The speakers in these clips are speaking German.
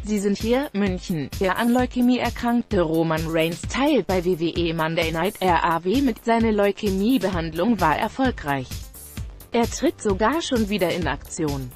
Sie sind hier, München. Der an Leukämie erkrankte Roman Reigns teilt bei WWE Monday Night RAW mit, seine Leukämiebehandlung war erfolgreich. Er tritt sogar schon wieder in Aktion.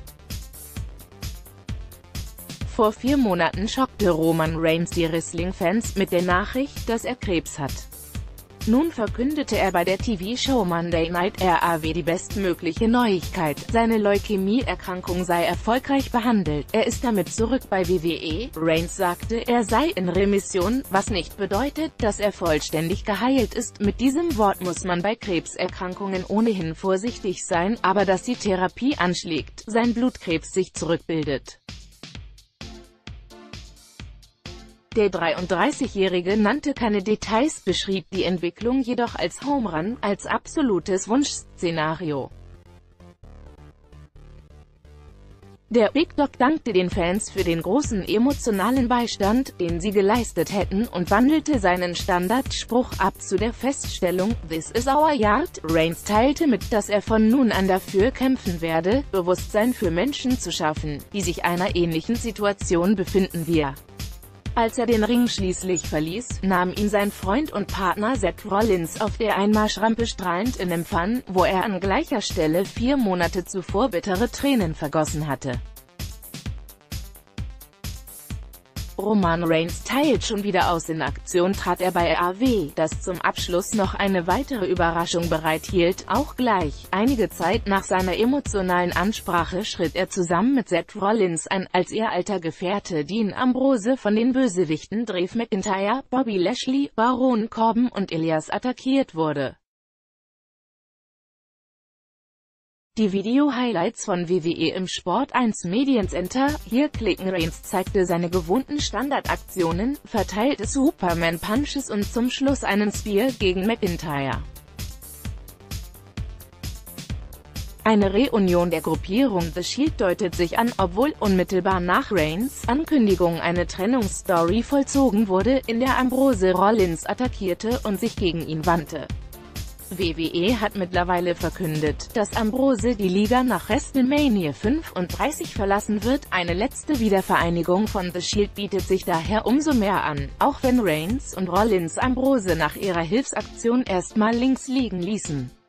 Vor 4 Monaten schockte Roman Reigns die Wrestling-Fans mit der Nachricht, dass er Krebs hat. Nun verkündete er bei der TV-Show Monday Night RAW die bestmögliche Neuigkeit: Seine Leukämie-Erkrankung sei erfolgreich behandelt. Er ist damit zurück bei WWE. Reigns sagte, er sei in Remission, was nicht bedeutet, dass er vollständig geheilt ist. Mit diesem Wort muss man bei Krebserkrankungen ohnehin vorsichtig sein, aber dass die Therapie anschlägt, sein Blutkrebs sich zurückbildet. Der 33-Jährige nannte keine Details, beschrieb die Entwicklung jedoch als Home Run, als absolutes Wunschszenario. Der Big Dog dankte den Fans für den großen emotionalen Beistand, den sie geleistet hätten, und wandelte seinen Standardspruch ab zu der Feststellung, "This is our yard". Reigns teilte mit, dass er von nun an dafür kämpfen werde, Bewusstsein für Menschen zu schaffen, die sich einer ähnlichen Situation befinden wie er. Als er den Ring schließlich verließ, nahm ihn sein Freund und Partner Seth Rollins auf der Einmarschrampe strahlend in Empfang, wo er an gleicher Stelle 4 Monate zuvor bittere Tränen vergossen hatte. Roman Reigns teilt schon wieder aus. In Aktion trat er bei RAW, das zum Abschluss noch eine weitere Überraschung bereithielt. Auch gleich, einige Zeit nach seiner emotionalen Ansprache, schritt er zusammen mit Seth Rollins ein, als ihr alter Gefährte Dean Ambrose von den Bösewichten Drew McIntyre, Bobby Lashley, Baron Corbin und Elias attackiert wurde. Die Video-Highlights von WWE im Sport1 Mediencenter. Hier klicken. Reigns zeigte seine gewohnten Standardaktionen, verteilte Superman-Punches und zum Schluss einen Spear gegen McIntyre. Eine Reunion der Gruppierung The Shield deutet sich an, obwohl unmittelbar nach Reigns' Ankündigung eine Trennungsstory vollzogen wurde, in der Ambrose Rollins attackierte und sich gegen ihn wandte. WWE hat mittlerweile verkündet, dass Ambrose die Liga nach WrestleMania 35 verlassen wird. Eine letzte Wiedervereinigung von The Shield bietet sich daher umso mehr an, auch wenn Reigns und Rollins Ambrose nach ihrer Hilfsaktion erstmal links liegen ließen.